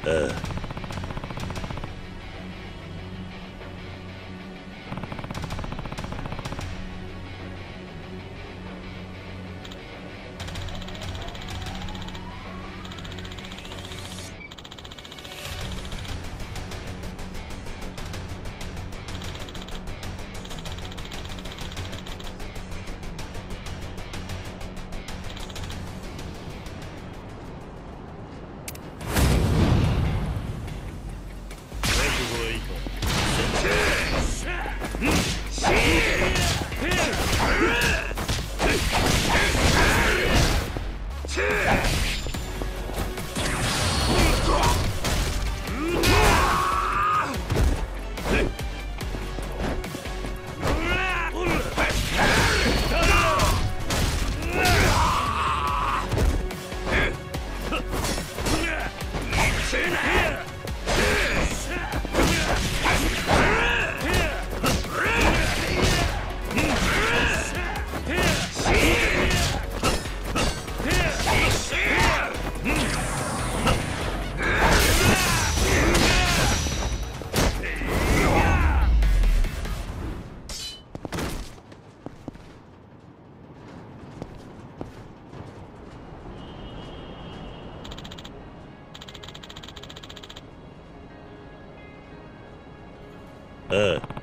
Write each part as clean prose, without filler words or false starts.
ああ。ああ。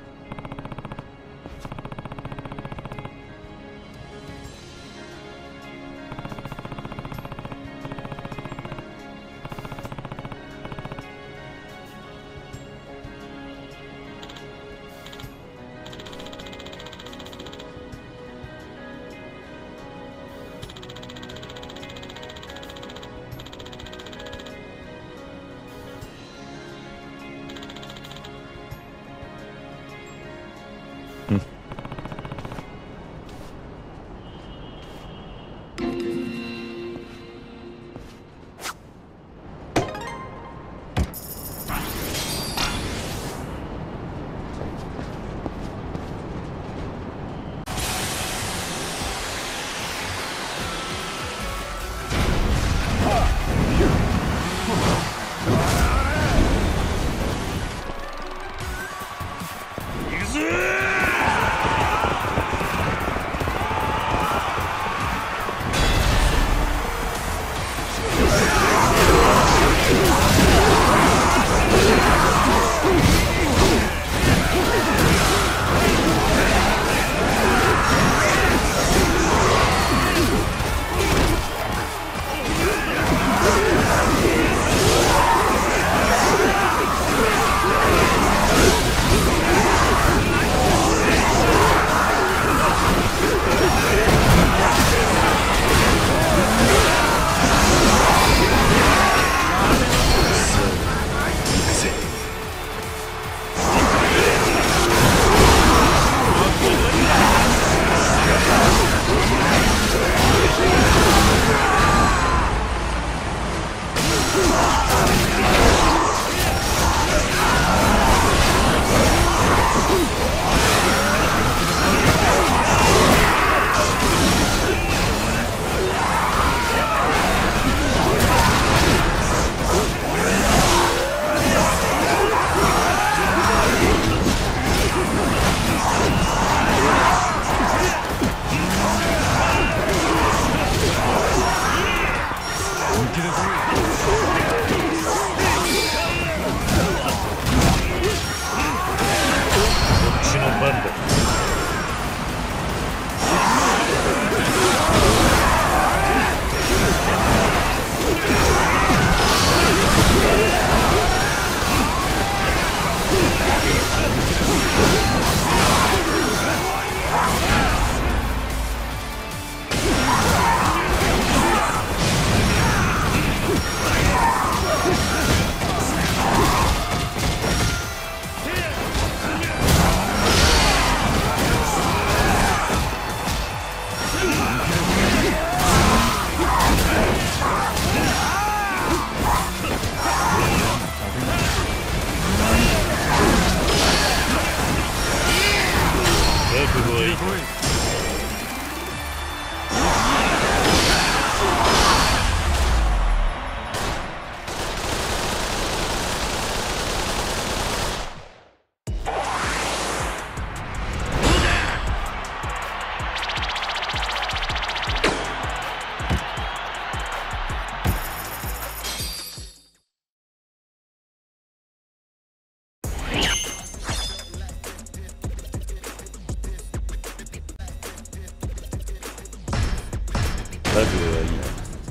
覚悟はいい。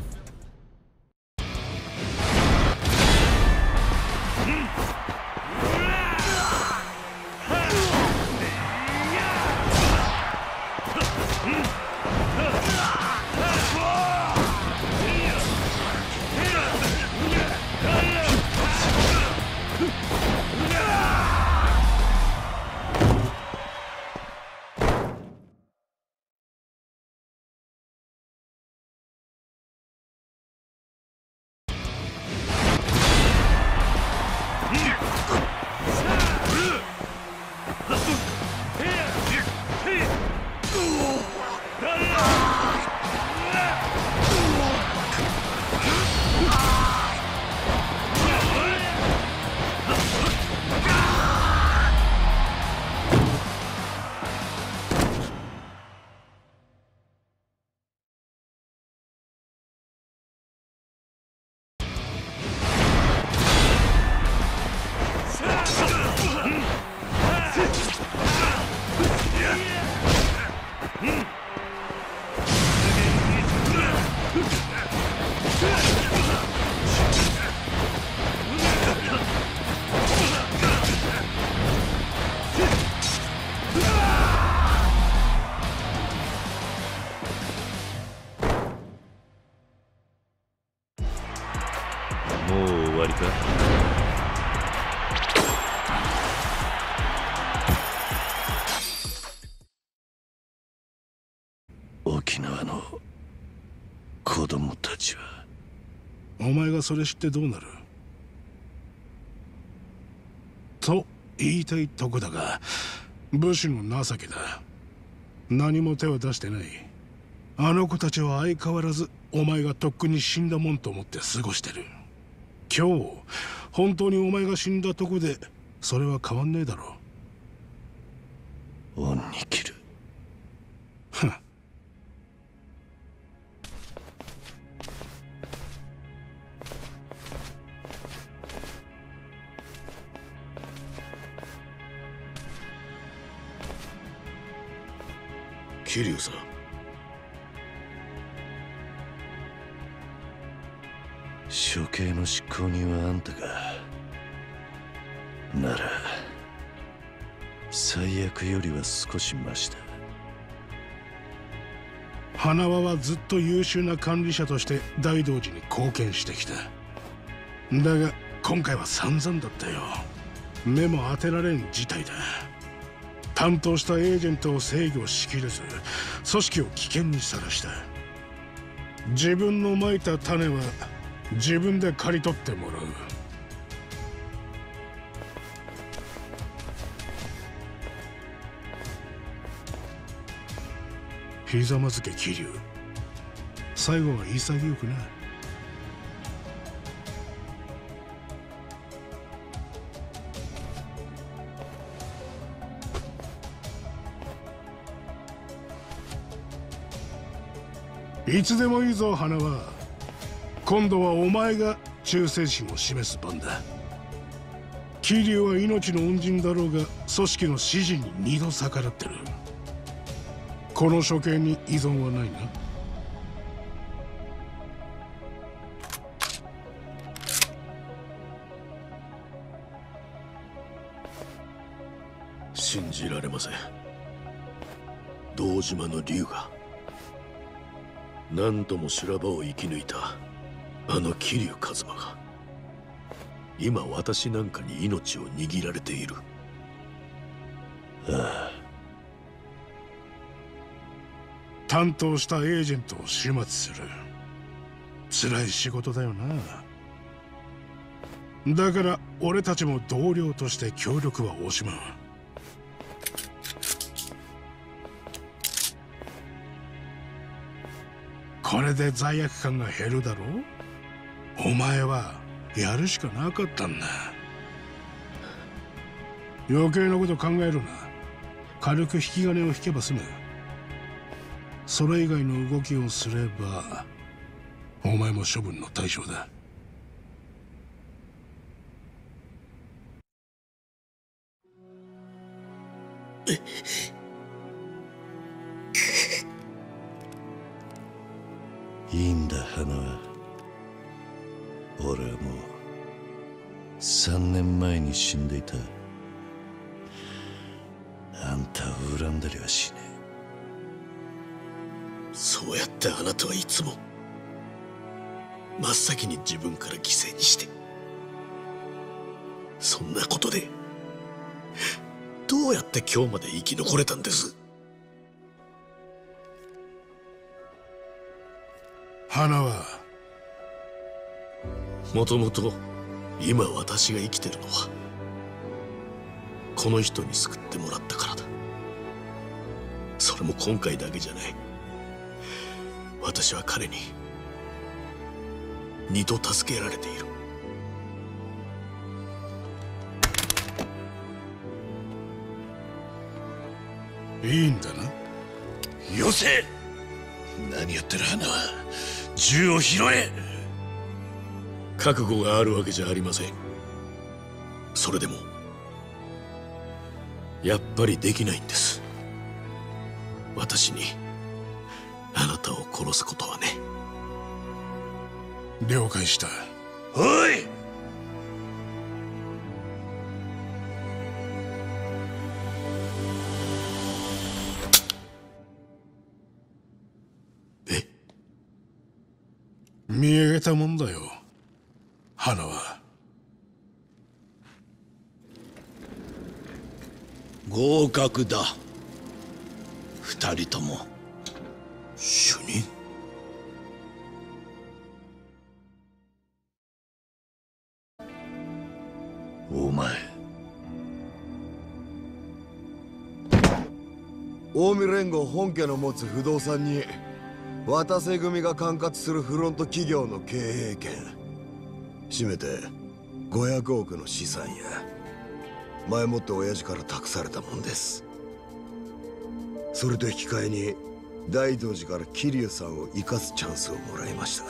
もう終わりか。沖縄の子供たちは。 お前がそれ知ってどうなると言いたいとこだが、武士の情けだ。何も手を出してない。あの子たちは相変わらずお前がとっくに死んだもんと思って過ごしてる。今日本当にお前が死んだとこでそれは変わんねえだろ恩に切る。 ふん。桐生さん、 処刑の執行人はあんたか。なら最悪よりは少しマシだ。 花輪はずっと優秀な管理者として大道寺に貢献してきた。だが今回は散々だったよ。目も当てられん事態だ。担当したエージェントを制御しきれず組織を危険にさらした。自分のまいた種は自分で刈り取ってもらう。ひざまずけ桐生。最後は潔くな。いつでもいいぞ花輪。今度はお前が忠誠心を示す番だ。桐生は命の恩人だろうが組織の指示に二度逆らってる。この処刑に依存はないな。 信じられません。堂島の竜が何度も修羅場を生き抜いたあの桐生一馬が今私なんかに命を握られている。 ああ。 担当したエージェントを始末する。辛い仕事だよな。だから俺たちも同僚として協力は惜しまん。これで罪悪感が減るだろう。お前はやるしかなかったんだ。余計なこと考えるな。軽く引き金を引けば済む。それ以外の動きをすればお前も処分の対象だ。 いいんだ花は。俺はもう3年前に死んでいた。あんたを恨んだりはしねそうやってあなたはいつも真っ先に自分から犠牲にして、そんなことでどうやって今日まで生き残れたんです？ 花はもともと今私が生きてるのはこの人に救ってもらったからだ。それも今回だけじゃない。私は彼に2度助けられている。 いいんだな。 え。よせ。何やってる花は。銃を拾え。 覚悟があるわけじゃありません。それでもやっぱりできないんです。私にあなたを殺すことはね。 了解した。 おい。 え？ 見上げたもんだよ、花は。 合格だ。2人とも。 主任？ お前。 近江連合本家の持つ不動産に渡瀬組が管轄するフロント企業の経営権、締めて500億の資産や、前もって親父から託されたもんです。それと引き換えに大道寺から桐生さんを生かすチャンスをもらいました。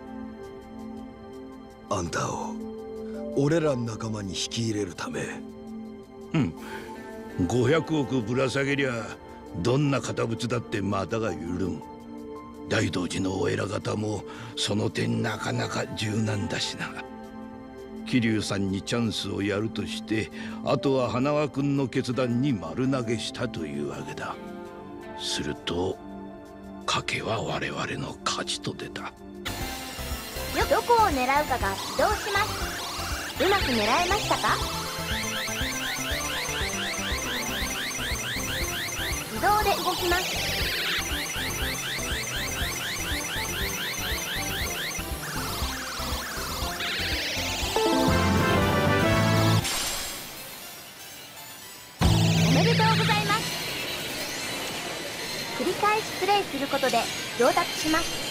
あんたを俺らの仲間に引き入れるため。 500億ぶら下げりゃどんな堅物だって股が緩む。大道寺のお偉方もその点なかなか柔軟だしな。桐生さんにチャンスをやるとして、あとは花輪君の決断に丸投げしたというわけだ。すると賭けは我々の勝ちと出た。 どこを狙うかが起動します。うまく狙えましたか？自動で動きます。おめでとうございます。繰り返しプレイすることで上達します。